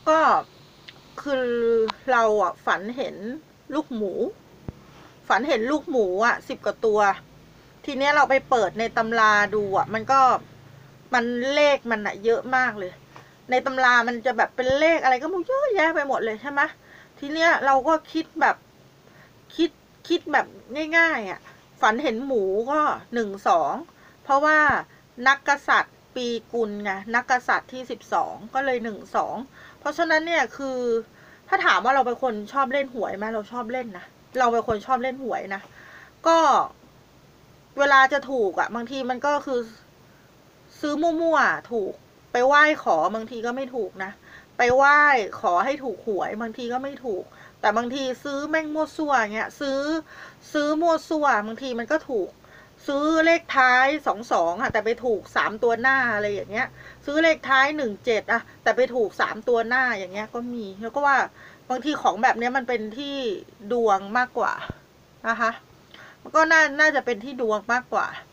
ก็คือเราอ่ะฝันเห็นลูกหมู ฝันเห็นลูกหมูอ่ะ10 กว่าตัวทีเนี้ยเราไปเปิดในตำราดูอ่ะมันเลขมันอ่ะเยอะมากเลยในตำรามันจะแบบเป็นเลขอะไรก็ไม่รู้เยอะแยะไปหมดเลยใช่ไหมทีเนี้ยเราก็คิดคิดแบบง่ายๆอ่ะฝันเห็นหมูก็12เพราะว่านักกษัตริย์ปีกุลไงนักกษัตริย์ที่12ก็เลย12เพราะฉะนั้นเนี่ยคือถ้าถามว่าเราเป็นคนชอบเล่นหวยไหมเราชอบเล่นนะเราเป็นคนชอบเล่นหวยนะก็เวลาจะถูกอ่ะบางทีมันก็คือซื้อมั่วๆถูกไปไหว้ขอบางทีก็ไม่ถูกนะไปไหว้ขอให้ถูกหวยบางทีก็ไม่ถูกแต่บางทีซื้อแม่งมั่วซั่วเงี้ยซื้อมั่วซั่วบางทีมันก็ถูกซื้อเลขท้าย22อ่ะแต่ไปถูก3 ตัวหน้าอะไรอย่างเงี้ยซื้อเลขท้าย17อ่ะแต่ไปถูก3 ตัวหน้าอย่างเงี้ยก็มีแล้วก็ว่าบางทีของแบบเนี้ยมันเป็นที่ดวงมากกว่านะคะมันก็น่าจะเป็นที่ดวงมากกว่า